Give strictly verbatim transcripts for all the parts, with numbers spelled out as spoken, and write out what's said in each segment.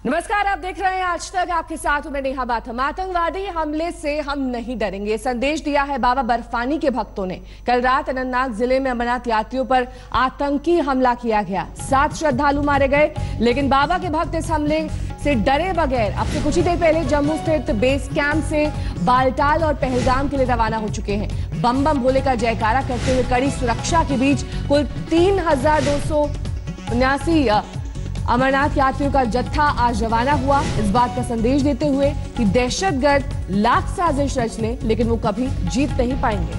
नमस्कार, आप देख रहे हैं आज तक। आपके साथ हूं मैं नेहा बाथम। आतंकवादी हमले से हम नहीं डरेंगे, संदेश दिया है बाबा बर्फानी के भक्तों ने। कल रात अनंतनाग जिले में अमरनाथ यात्रियों पर आतंकी हमला किया गया, सात श्रद्धालु मारे गए, लेकिन बाबा के भक्त इस हमले से डरे बगैर अब से कुछ ही देर पहले जम्मू स्थित बेस कैंप से बालटाल और पहलगाम के लिए रवाना हो चुके हैं। बम बम भोले का जयकारा करते हुए कड़ी सुरक्षा के बीच कुल तीन हजार दो सौ उन्यासी अमरनाथ यात्रियों का जत्था आज रवाना हुआ, इस बात का संदेश देते हुए कि दहशतगर्द लाख साजिश रच लें लेकिन वो कभी जीत नहीं पाएंगे।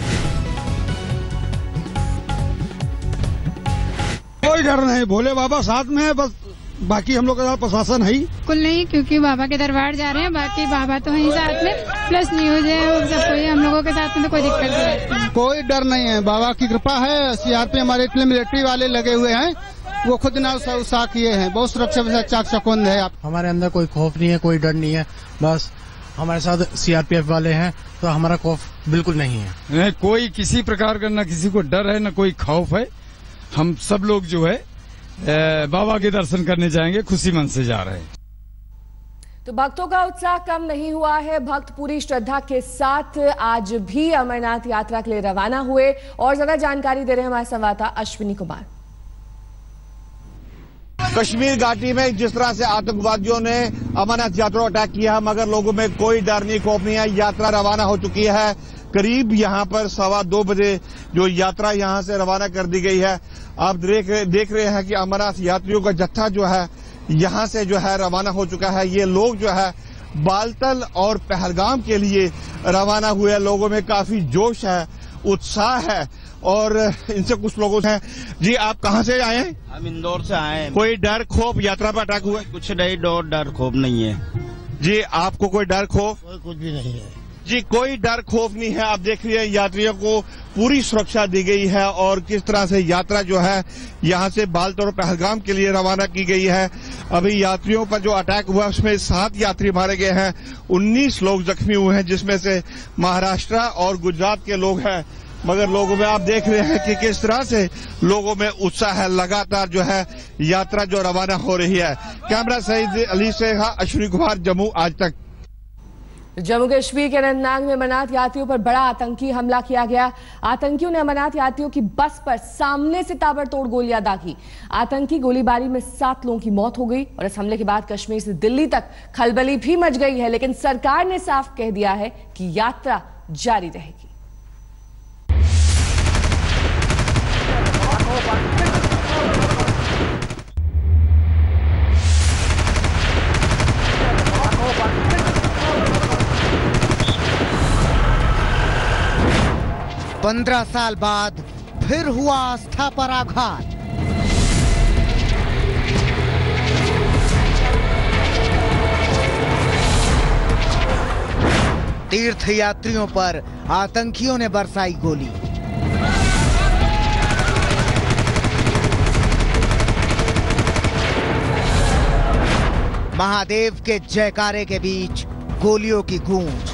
कोई डर नहीं, भोले बाबा साथ में है, बस बाकी हम लोग का प्रशासन है ही कुल नहीं, क्योंकि बाबा के दरबार जा रहे हैं, बाकी बाबा तो है साथ में, प्लस न्यूज है, सब कोई हम लोगों के साथ में, तो कोई दिक्कत नहीं। कोई डर नहीं है, बाबा की कृपा है। सीआरपी हमारे मिलिट्री वाले लगे हुए हैं, वो खुद ना उत्साह किए हैं, बहुत सुरक्षा से चाक चौबंद है। हमारे अंदर कोई खौफ नहीं है, कोई डर नहीं है, बस हमारे साथ सीआरपीएफ वाले हैं तो हमारा खौफ बिल्कुल नहीं है। नहीं, कोई किसी प्रकार का न किसी को डर है न कोई खौफ है। हम सब लोग जो है बाबा के दर्शन करने जाएंगे, खुशी मन से जा रहे हैं। तो भक्तों का उत्साह कम नहीं हुआ है, भक्त पूरी श्रद्धा के साथ आज भी अमरनाथ यात्रा के लिए रवाना हुए। और ज्यादा जानकारी दे रहे हैं हमारे संवाददाता अश्विनी कुमार। कश्मीर घाटी में जिस तरह से आतंकवादियों ने अमरनाथ यात्रा अटैक किया, मगर लोगों में कोई डर नहीं, खौफ नहीं है। यात्रा रवाना हो चुकी है, करीब यहां पर सवा दो बजे जो यात्रा यहां से रवाना कर दी गई है। आप देख देख रहे हैं कि अमरनाथ यात्रियों का जत्था जो है यहां से जो है रवाना हो चुका है। ये लोग जो है बालतल और पहलगाम के लिए रवाना हुए। लोगों में काफी जोश है, उत्साह है। और इनसे कुछ लोगों से जी, आप कहां से आए हैं? हम इंदौर से आए हैं। कोई डर खौफ यात्रा पर अटैक हुआ? कुछ नहीं, डर डर खौफ नहीं है जी। आपको कोई डर खौफ? कोई कुछ भी नहीं है जी, कोई डर खौफ नहीं है। आप देख रहे हैं यात्रियों को पूरी सुरक्षा दी गई है और किस तरह से यात्रा जो है यहां से बालतल और पहलगाम के लिए रवाना की गई है। अभी यात्रियों पर जो अटैक हुआ उसमें सात यात्री मारे गए हैं, उन्नीस लोग जख्मी हुए हैं, जिसमें से महाराष्ट्र और गुजरात के लोग हैं। मगर लोगों में आप देख रहे हैं कि किस तरह से लोगों में उत्साह है, लगातार जो है यात्रा जो रवाना हो रही है। कैमरा सईद अली से अश्विनी कुमार, जम्मू आज तक। जम्मू कश्मीर के अनंतनाग में अमरनाथ यात्रियों पर बड़ा आतंकी हमला किया गया। आतंकियों ने अमरनाथ यात्रियों की बस पर सामने से ताबड़तोड़ गोलियां दागी। आतंकी गोलीबारी में सात लोगों की मौत हो गई और इस हमले के बाद कश्मीर से दिल्ली तक खलबली भी मच गई है, लेकिन सरकार ने साफ कह दिया है कि यात्रा जारी रहेगी। पंद्रह साल बाद फिर हुआ आस्था पर आघात। तीर्थ यात्रियों पर आतंकियों ने बरसाई गोली। महादेव के जयकारे के बीच गोलियों की गूंज।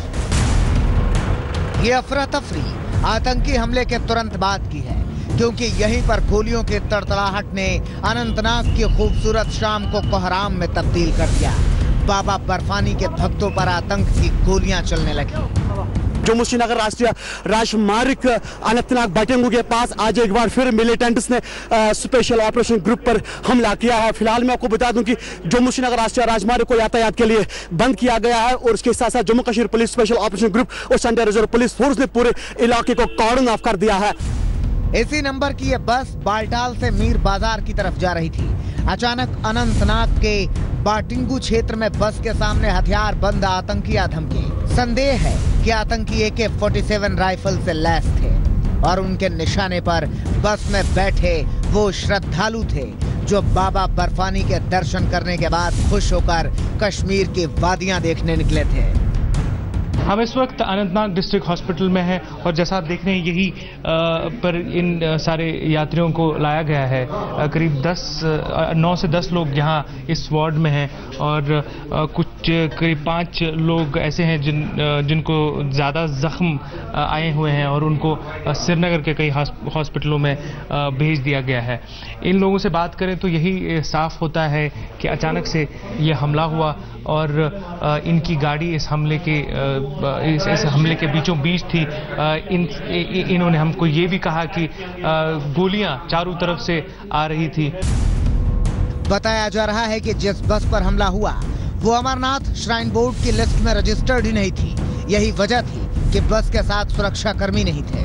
ये अफरा तफरी आतंकी हमले के तुरंत बाद की है, क्योंकि यहीं पर गोलियों की तड़तड़ाहट ने अनंतनाग की खूबसूरत शाम को कोहराम में तब्दील कर दिया। बाबा बर्फानी के भक्तों पर आतंक की गोलियां चलने लगी। जम्मू श्रीनगर राष्ट्रीय राजमार्ग अनंतनाग बटेंगू के पास आज एक बार फिर मिलिटेंट्स ने स्पेशल ऑपरेशन ग्रुप पर हमला किया है। फिलहाल मैं आपको बता दूं कि जम्मू श्रीनगर राष्ट्रीय राजमार्ग को यातायात के लिए बंद किया गया है और उसके साथ साथ Jammu Kashmir police special operation group और सेंट्रल रिजर्व पुलिस फोर्स ने पूरे इलाके को कॉर्डन ऑफ कर दिया है। इसी नंबर की यह बस बालटाल से मीर बाजार की तरफ जा रही थी। अचानक अनंतनाग के बाटिंगू क्षेत्र में बस के सामने हथियार बंद आतंकी धमके। संदेह है कि आतंकी ए के सैंतालीस राइफल से लैस थे और उनके निशाने पर बस में बैठे वो श्रद्धालु थे जो बाबा बर्फानी के दर्शन करने के बाद खुश होकर कश्मीर की वादियां देखने निकले थे। हम इस वक्त अनंतनाग डिस्ट्रिक्ट हॉस्पिटल में हैं और जैसा आप देख रहे हैं यही पर इन सारे यात्रियों को लाया गया है। करीब दस नौ से दस लोग यहाँ इस वार्ड में हैं और कुछ करीब पाँच लोग ऐसे हैं जिन जिनको ज़्यादा जख्म आए हुए हैं और उनको श्रीनगर के कई हॉस्पिटलों में भेज दिया गया है। इन लोगों से बात करें तो यही साफ होता है कि अचानक से ये हमला हुआ और इनकी गाड़ी इस हमले के इस, इस हमले के बीचों बीच थी। इन इन्होंने हमको ये भी कहा कि गोलियां चारों तरफ से आ रही थी। बताया जा रहा है कि जिस बस पर हमला हुआ वो अमरनाथ श्राइन बोर्ड की लिस्ट में रजिस्टर्ड ही नहीं थी। यही वजह थी कि बस के साथ सुरक्षा कर्मी नहीं थे।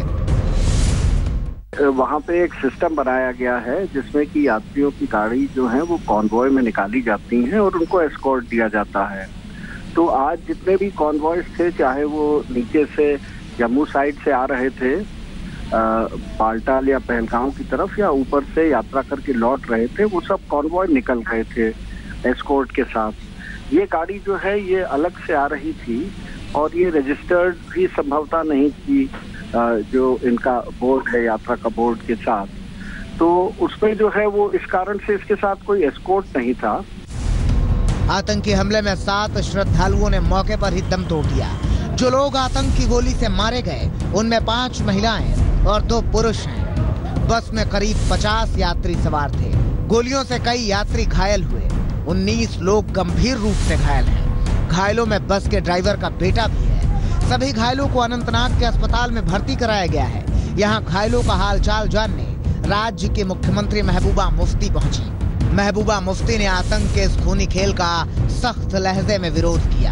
वहाँ पे एक सिस्टम बनाया गया है जिसमें कि यात्रियों की गाड़ी जो है वो कॉन्वॉय में निकाली जाती हैं और उनको एस्कॉर्ट दिया जाता है। तो आज जितने भी कॉन्वॉयज थे, चाहे वो नीचे से जम्मू साइड से आ रहे थे बालटाल या पहलगांव की तरफ, या ऊपर से यात्रा करके लौट रहे थे, वो सब कॉन्वॉय निकल गए थे एस्कॉर्ट के साथ। ये गाड़ी जो है ये अलग से आ रही थी और ये रजिस्टर्ड भी संभवतः नहीं थी जो इनका बोर्ड है यात्रा का बोर्ड के साथ। तो उसमें जो है वो इस कारण से इसके साथ कोई एस्कॉर्ट नहीं था। आतंकी हमले में सात श्रद्धालुओं ने मौके पर ही दम तोड़ दिया। जो लोग आतंक की गोली से मारे गए उनमें पांच महिलाएं और दो पुरुष हैं। बस में करीब पचास यात्री सवार थे। गोलियों से कई यात्री घायल हुए। उन्नीस लोग गंभीर रूप से घायल हैं। घायलों में बस के ड्राइवर का बेटा भी है। सभी घायलों को अनंतनाग के अस्पताल में भर्ती कराया गया है। यहाँ घायलों का हालचाल जानने राज्य के मुख्यमंत्री महबूबा मुफ्ती पहुंची। महबूबा मुफ्ती ने आतंक के इस खूनी खेल का सख्त लहजे में विरोध किया।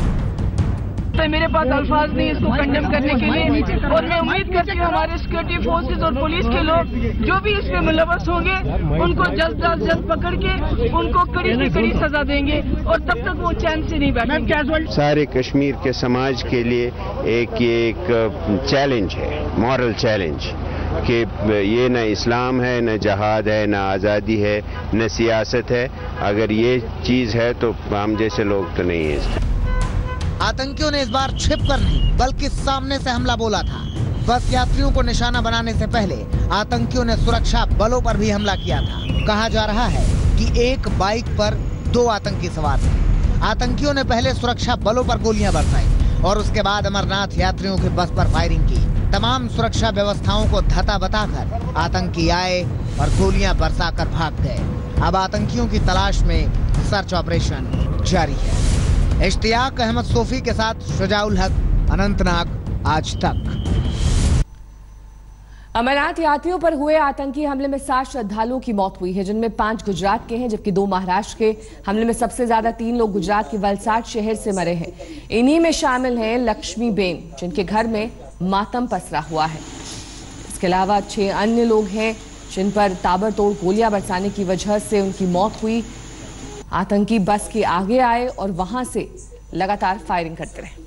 तो मेरे पास अल्फाज नहीं इसको कंडेम करने के लिए, और मैं उम्मीद करती हूँ हमारे सिक्योरिटी फोर्सेस और पुलिस के लोग जो भी इसमें मुलव्वस होंगे उनको जल्द अज जल्द पकड़ के उनको कड़ी से कड़ी सजा देंगे और तब तक वो चैन से नहीं बैठेंगे। सारे कश्मीर के समाज के लिए एक एक चैलेंज है, मॉरल चैलेंज, कि ये न इस्लाम है, न जहाद है, न आज़ादी है, न सियासत है। अगर ये चीज़ है तो हम जैसे लोग तो नहीं है। आतंकियों ने इस बार छिप कर नहीं बल्कि सामने से हमला बोला था। बस यात्रियों को निशाना बनाने से पहले आतंकियों ने सुरक्षा बलों पर भी हमला किया था। कहा जा रहा है कि एक बाइक पर दो आतंकी सवार थे। आतंकियों ने पहले सुरक्षा बलों पर गोलियां बरसाई और उसके बाद अमरनाथ यात्रियों की बस पर फायरिंग की। तमाम सुरक्षा व्यवस्थाओं को धता बताकर आतंकी आए और गोलियां बरसाकर भाग गए। अब आतंकियों की तलाश में सर्च ऑपरेशन जारी है। इश्तियाक अहमद सोफी के साथ शुजाउल हक, अनंतनाग, आज तक। अमरनाथ यात्रियों पर हुए आतंकी हमले में सात श्रद्धालुओं की मौत हुई है, जिनमें पांच गुजरात के हैं जबकि दो महाराष्ट्र के। हमले में सबसे ज्यादा तीन लोग गुजरात के वलसाड शहर से मरे हैं। इन्हीं में शामिल हैं लक्ष्मी बेन, जिनके घर में मातम पसरा हुआ है। इसके अलावा छह अन्य लोग हैं जिन पर ताबड़तोड़ गोलियां बरसाने की वजह से उनकी मौत हुई। आतंकी बस के आगे आए और वहां से लगातार फायरिंग करते रहे।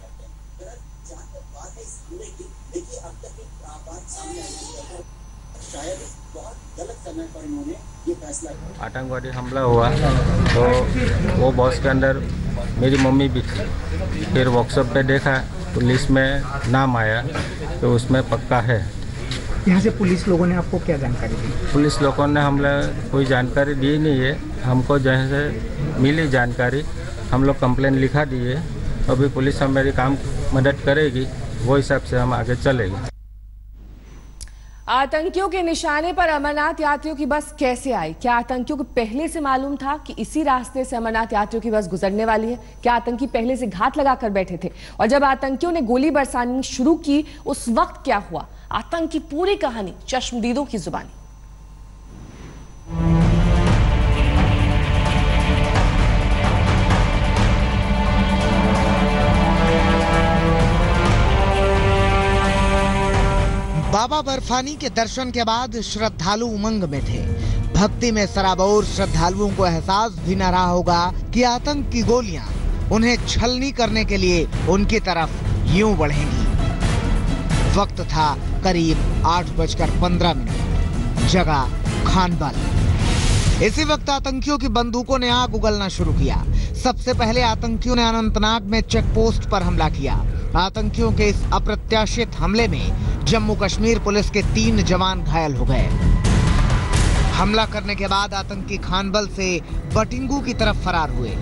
आतंकवादी हमला हुआ तो वो बस के अंदर मेरी मम्मी भी थी। फिर वर्कशॉप पे देखा तो लिस्ट में नाम आया तो उसमें पक्का है। यहाँ से पुलिस लोगों ने आपको क्या जानकारी दी? पुलिस लोगों ने हमें कोई जानकारी दी नहीं है। हमको जैसे मिली जानकारी हम लोग कंप्लेन लिखा दिए। अभी पुलिस हमारी काम मदद करेगी, वो हिसाब से हम आगे चलेंगे। आतंकियों के निशाने पर अमरनाथ यात्रियों की बस कैसे आई? क्या आतंकियों को पहले से मालूम था कि इसी रास्ते से अमरनाथ यात्रियों की बस गुजरने वाली है? क्या आतंकी पहले से घात लगाकर बैठे थे? और जब आतंकियों ने गोली बरसानी शुरू की उस वक्त क्या हुआ? आतंक की पूरी कहानी चश्मदीदों की जुबानी। बाबा बर्फानी के दर्शन के बाद श्रद्धालु उमंग में थे। भक्ति में सराबोर श्रद्धालुओं को एहसास भी न रहा होगा कि आतंक की गोलियां उन्हें छलनी करने के लिए उनकी तरफ यूं बढ़ेंगी। वक्त था करीब आठ बजकर पंद्रह मिनट। जगह खानबल। इसी वक्त आतंकियों की बंदूकों ने आग उगलना शुरू किया। सबसे पहले आतंकियों ने अनंतनाग में चेक पोस्ट पर हमला किया। आतंकियों के इस अप्रत्याशित हमले में जम्मू कश्मीर पुलिस के तीन जवान घायल हो गए। हमला करने के बाद आतंकी खानबल से बटिंगू की तरफ फरार हुए।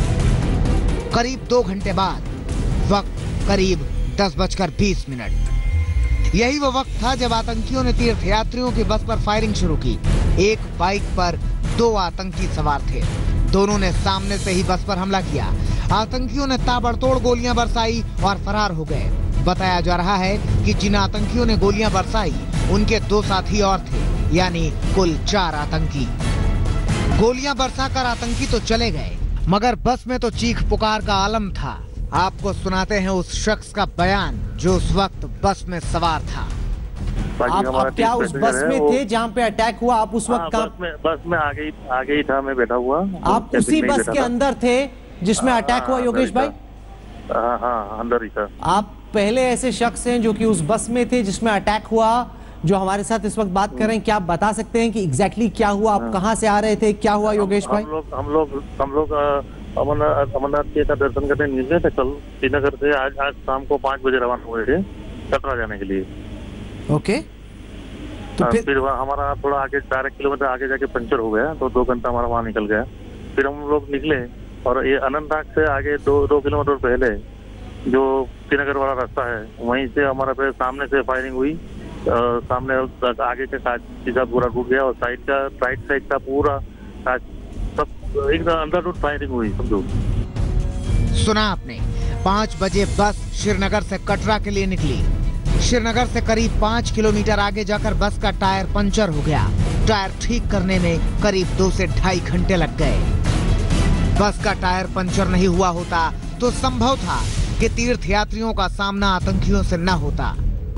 करीब दो घंटे बाद, वक्त करीब दस बजकर बीस मिनट, यही वो वक्त था जब आतंकियों ने तीर्थयात्रियों की बस पर फायरिंग शुरू की। एक बाइक पर दो आतंकी सवार थे। दोनों ने सामने से ही बस पर हमला किया। आतंकियों ने ताबड़तोड़ गोलियां बरसाई और फरार हो गए। बताया जा रहा है कि जिन आतंकियों ने गोलियां बरसाई उनके दो साथी और थे, यानी कुल चार आतंकी। गोलियां बरसाकर आतंकी तो चले गए, मगर बस में तो चीख पुकार का आलम था। आपको सुनाते हैं उस शख्स का बयान जो उस वक्त बस में सवार था। आप, आप क्या उस बस में थे जहाँ पे अटैक हुआ? आप उस वक्त बस में बस में आगे ही आगे ही था, मैं बैठा हुआ। आप उसी बस के अंदर थे जिसमें अटैक हुआ योगेश भाई? हाँ हाँ, अंदर ही था। आप पहले ऐसे शख्स हैं जो कि उस बस में थे जिसमें अटैक हुआ, जो हमारे साथ इस वक्त बात कर रहे हैं। क्या आप बता सकते हैं कि एग्जैक्टली क्या हुआ? आप कहाँ से आ रहे थे, क्या हुआ योगेश भाई? हम लोग हम लोग हम लोग अमरनाथ अमरनाथ के का दर्शन करने निकले थे कल श्रीनगर से। आज आज शाम को पाँच बजे रवाना हुए थे कटरा जाने के लिए। ओके, तो फिर, फिर हमारा थोड़ा आगे चार किलोमीटर आगे जाके पंचर हो गया, तो दो घंटा हमारा वहाँ निकल गया। फिर हम लोग निकले और ये अनंतनाग से आगे दो दो किलोमीटर पहले जो श्रीनगर वाला रास्ता है, वहीं से हमारा फिर सामने से फायरिंग हुई। आ, सामने आगे का कांच सीधा पूरा टूट गया और साइड का राइट साइड का पूरा कांच सब एकदम अंदर फायरिंग हुई समझो। सुना आपने, पाँच बजे बस श्रीनगर से कटरा के लिए निकली। श्रीनगर से करीब पाँच किलोमीटर आगे जाकर बस का टायर पंचर हो गया। टायर ठीक करने में करीब दो से ढाई घंटे लग गए। बस का टायर पंचर नहीं हुआ होता तो संभव था कि तीर्थ यात्रियों का सामना आतंकियों से न होता।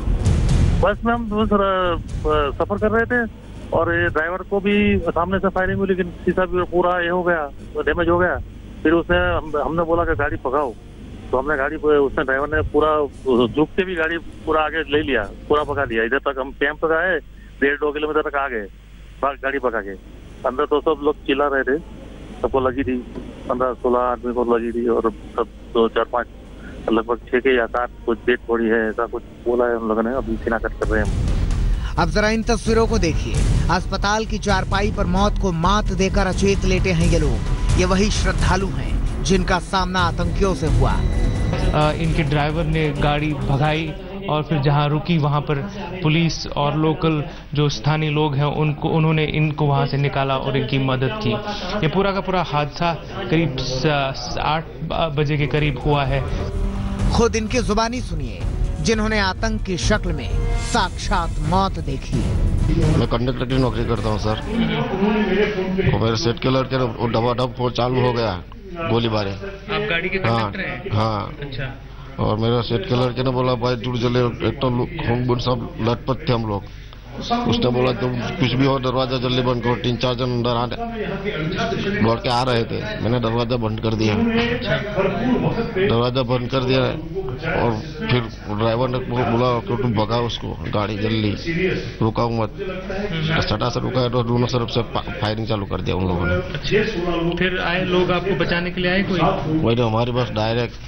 बस में हम सफर कर रहे थे और ये ड्राइवर को भी सामने से फायरिंग हुई, लेकिन शीशा भी पूरा ये हो गया, डैमेज हो गया। फिर उसने हम, हमने बोला कि गाड़ी पकाओ, तो हमने गाड़ी उसने ड्राइवर ने पूरा झुक के भी गाड़ी पूरा आगे ले लिया, पूरा पका दिया। इधर तक हम कैंप तक आए, डेढ़ दो किलोमीटर तक आ गए गाड़ी पका के। अंदर तो सब लोग चिल्ला रहे थे, सबको लगी थी, पंद्रह सोलह आदमी को लगी थी और सब दो चार पाँच लगभग छह के या सात कुछ डेट पड़ी है, ऐसा कुछ बोला है हम लोगों ने। अभी शिनाख्त कर रहे हैं। अब जरा इन तस्वीरों को देखिए। अस्पताल की चारपाई पर मौत को मात देकर अचेत लेटे हैं ये लोग। ये वही श्रद्धालु हैं जिनका सामना आतंकियों से हुआ। आ, इनके ड्राइवर ने गाड़ी भगाई और फिर जहां रुकी वहां पर पुलिस और लोकल जो स्थानीय लोग हैं उनको उन्होंने इनको वहां से निकाला और इनकी मदद की। ये पूरा का पूरा हादसा करीब आठ बजे के करीब हुआ है। खुद इनकी जुबानी सुनिए, जिन्होंने आतंक की शक्ल में साक्षात मौत देखी। मैं कंडक्टर की नौकरी करता हूँ सर, और मेरे सेट के लड़के डबा डब चालू हो गया गोलीबारी। आप गाड़ी के कंडक्टर हैं? हाँ। अच्छा। और मेरा सेट के लड़के ने बोला भाई दूर चले, एक तो हम सब लटपट थे हम लोग। उसने बोला तुम कुछ भी हो दरवाजा जल्दी बंद करो। तीन चार जन अंदर आने दौड़ के आ रहे थे, मैंने दरवाजा बंद कर दिया। दरवाजा बंद कर दिया और फिर ड्राइवर ने बोला कि तुम भगा उसको, गाड़ी जल्दी रुकाओ मत। सटा से रुका तो दोनों तरफ से फायरिंग चालू कर दिया उन लोगों ने। फिर आए लोग आपको बचाने के लिए आए कोई? वही तो हमारे पास डायरेक्ट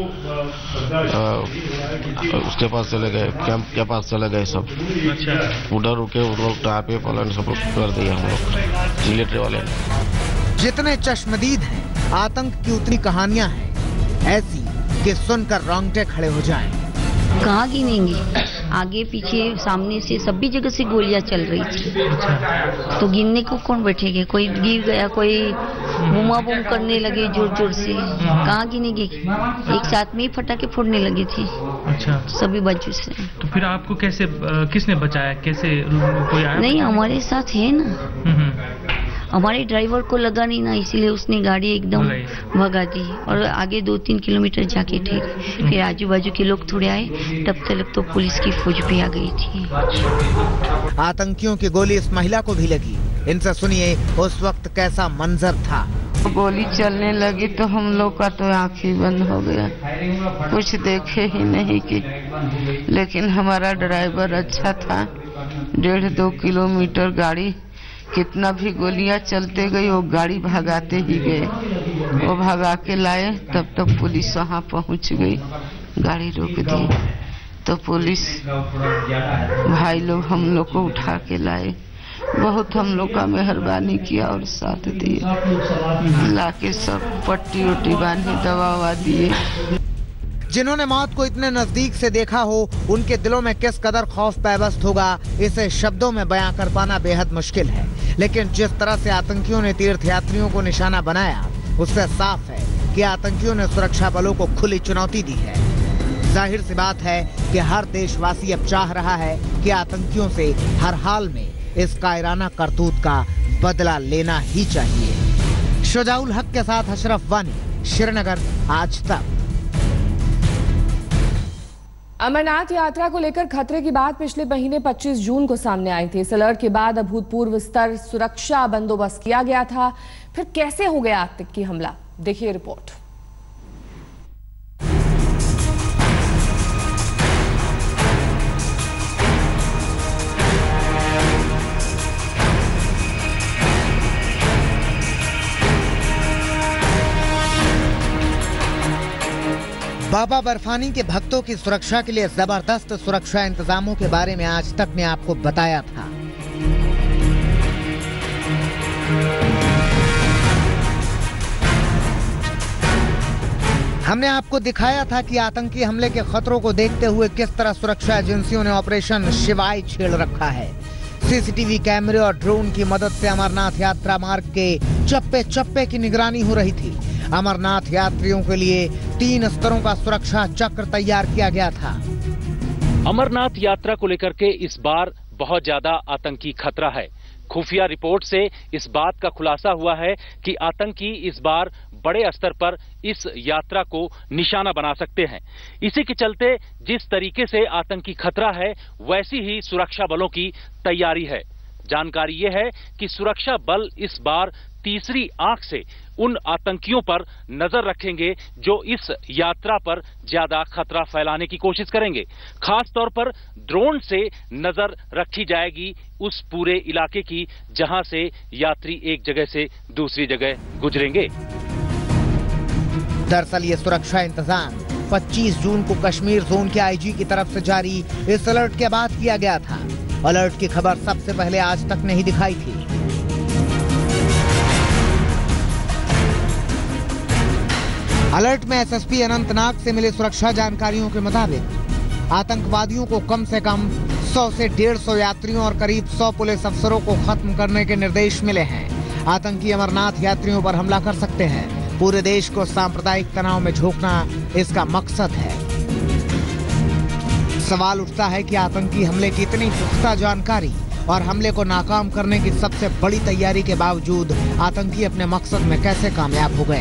उसके पास चले गए, कैंप के पास चले गए सब। अच्छा। उधर रुके, उधर टापे पलन सब कर दिया हम लोग मिलिट्री वाले ने। जितने चश्मदीद हैं, आतंक की उतनी कहानियां हैं ऐसी कि सुनकर रोंगटे खड़े हो जाएं। कहाँ गिनेंगे, आगे पीछे सामने से सभी जगह से गोलियां चल रही थी, तो गिनने को कौन बैठेगा? कोई गिर गया, कोई बुमा बुम करने लगे जोर जोर से, कहाँ गिनेंगे? एक साथ में ही फटाके फोड़ने लगे थे। अच्छा। सभी बाजू से। तो फिर आपको कैसे, किसने बचाया, कैसे कोई आया? नहीं, हमारे साथ है ना, हमारे ड्राइवर को लगा नहीं ना, इसीलिए उसने गाड़ी एकदम भगा दी और आगे दो तीन किलोमीटर जाके ठहरे। फिर आजू बाजू के लोग थोड़े आए, तब तक तो पुलिस की फौज भी आ गई थी। आतंकियों की गोली इस महिला को भी लगी। इनसे सुनिए उस वक्त कैसा मंजर था। गोली चलने लगी तो हम लोग का तो आँख ही बंद हो गया, कुछ देखे ही नहीं कि। लेकिन हमारा ड्राइवर अच्छा था, डेढ़ दो किलोमीटर गाड़ी कितना भी गोलियां चलते गई, वो गाड़ी भगाते ही गए। वो भगा के लाए, तब तक पुलिस वहाँ पहुँच गई, गाड़ी रोक दी। तो पुलिस भाई लोग हम लोग को उठा के लाए, बहुत हम लोग का मेहरबानी किया और साथ दिए, लाके सब पट्टी उट्टी बांधे, दवा ववा दिए। जिन्होंने मौत को इतने नजदीक से देखा हो, उनके दिलों में किस कदर खौफ पैबस्त होगा, इसे शब्दों में बयां कर पाना बेहद मुश्किल है। लेकिन जिस तरह से आतंकियों ने तीर्थयात्रियों को निशाना बनाया, उससे साफ है कि आतंकियों ने सुरक्षा बलों को खुली चुनौती दी है। जाहिर सी बात है कि हर देशवासी अब चाह रहा है कि आतंकियों से हर हाल में इस कायराना करतूत का बदला लेना ही चाहिए। शुजाउल हक के साथ अशरफ वानी, श्रीनगर, आज तक। अमरनाथ यात्रा को लेकर खतरे की बात पिछले महीने पच्चीस जून को सामने आई थी। इस अलर्ट के बाद अभूतपूर्व स्तर सुरक्षा बंदोबस्त किया गया था। फिर कैसे हो गया आतंकी हमला, देखिए रिपोर्ट। बाबा बर्फानी के भक्तों की सुरक्षा के लिए जबरदस्त सुरक्षा इंतजामों के बारे में आज तक ने आपको बताया था। हमने आपको दिखाया था कि आतंकी हमले के खतरों को देखते हुए किस तरह सुरक्षा एजेंसियों ने ऑपरेशन शिवाय छेड़ रखा है। सीसीटीवी कैमरे और ड्रोन की मदद से अमरनाथ यात्रा मार्ग के चप्पे चप्पे की निगरानी हो रही थी। अमरनाथ यात्रियों के लिए तीन स्तरों का सुरक्षा चक्र तैयार किया गया था। अमरनाथ यात्रा को लेकर के इस बार बहुत ज्यादा आतंकी खतरा है। खुफिया रिपोर्ट से इस बात का खुलासा हुआ है कि आतंकी इस बार बड़े स्तर पर इस यात्रा को निशाना बना सकते हैं। इसी के चलते जिस तरीके से आतंकी खतरा है, वैसी ही सुरक्षा बलों की तैयारी है। जानकारी यह है कि सुरक्षा बल इस बार तीसरी आंख से उन आतंकियों पर नजर रखेंगे जो इस यात्रा पर ज्यादा खतरा फैलाने की कोशिश करेंगे। खास तौर पर ड्रोन से नजर रखी जाएगी उस पूरे इलाके की जहां से यात्री एक जगह से दूसरी जगह गुजरेंगे। दरअसल ये सुरक्षा इंतजाम पच्चीस जून को कश्मीर जोन के आईजी की तरफ से जारी इस अलर्ट के बाद किया गया था। अलर्ट की खबर सबसे पहले आज तक नहीं दिखाई थी। अलर्ट में एसएसपी अनंतनाग से मिली सुरक्षा जानकारियों के मुताबिक आतंकवादियों को कम से कम सौ से डेढ़ सौ यात्रियों और करीब सौ पुलिस अफसरों को खत्म करने के निर्देश मिले हैं। आतंकी अमरनाथ यात्रियों पर हमला कर सकते हैं। पूरे देश को सांप्रदायिक तनाव में झोंकना इसका मकसद है। सवाल उठता है कि आतंकी हमले की इतनी पुख्ता जानकारी और हमले को नाकाम करने की सबसे बड़ी तैयारी के बावजूद आतंकी अपने मकसद में कैसे कामयाब हो गए।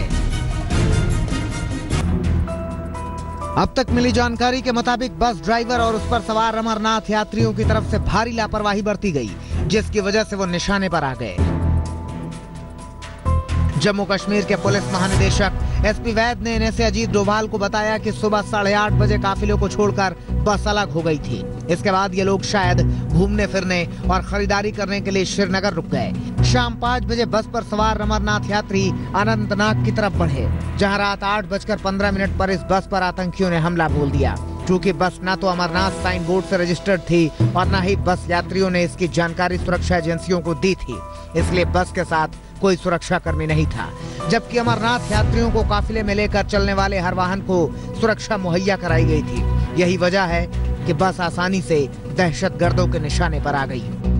अब तक मिली जानकारी के मुताबिक बस ड्राइवर और उस पर सवार अमरनाथ यात्रियों की तरफ से भारी लापरवाही बरती गई, जिसकी वजह से वो निशाने पर आ गए। जम्मू कश्मीर के पुलिस महानिदेशक एसपी वैद ने एनएसए अजीत डोभाल को बताया कि सुबह साढ़े आठ बजे काफिलों को छोड़कर बस अलग हो गई थी। इसके बाद ये लोग शायद घूमने फिरने और खरीदारी करने के लिए श्रीनगर रुक गए। शाम पाँच बजे बस पर सवार अमरनाथ यात्री अनंतनाग की तरफ बढ़े, जहां रात आठ बजकर पंद्रह मिनट पर इस बस पर आतंकियों ने हमला बोल दिया। चूँकि बस न तो अमरनाथ साइन बोर्ड से रजिस्टर्ड थी और न ही बस यात्रियों ने इसकी जानकारी सुरक्षा एजेंसियों को दी थी, इसलिए बस के साथ कोई सुरक्षा कर्मी नहीं था। जबकि अमरनाथ यात्रियों को काफिले में लेकर चलने वाले हर वाहन को सुरक्षा मुहैया कराई गई थी। यही वजह है कि बस आसानी से दहशतगर्दों के निशाने पर आ गई।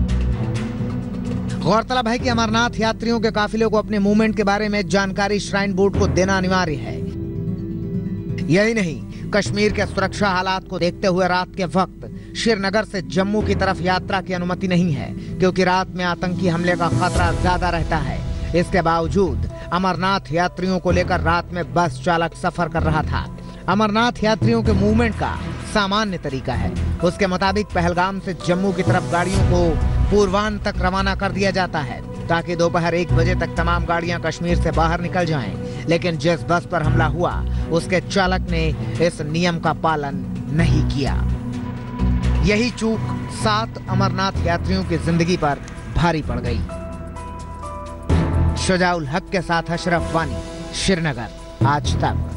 गौरतलब है कि अमरनाथ यात्रियों के काफिले को अपने मूवमेंट के बारे में जानकारी श्राइन बोर्ड को देना अनिवार्य है। यही नहीं, कश्मीर के सुरक्षा हालात को देखते हुए रात के वक्त श्रीनगर से जम्मू की तरफ यात्रा की अनुमति नहीं है, क्योंकि रात में आतंकी हमले का खतरा ज्यादा रहता है। इसके बावजूद अमरनाथ यात्रियों को लेकर रात में बस चालक सफर कर रहा था। अमरनाथ यात्रियों के मूवमेंट का सामान्य तरीका है। उसके मुताबिक पहलगाम से जम्मू की तरफ गाड़ियों को पूर्वाह्न तक रवाना कर दिया जाता है, ताकि दोपहर एक बजे तक तमाम गाड़ियां कश्मीर से बाहर निकल जाएं। लेकिन जिस बस पर हमला हुआ, उसके चालक ने इस नियम का पालन नहीं किया। यही चूक सात अमरनाथ यात्रियों की जिंदगी पर भारी पड़ गई। शुजाउल हक के साथ अशरफ वानी, श्रीनगर, आज तक।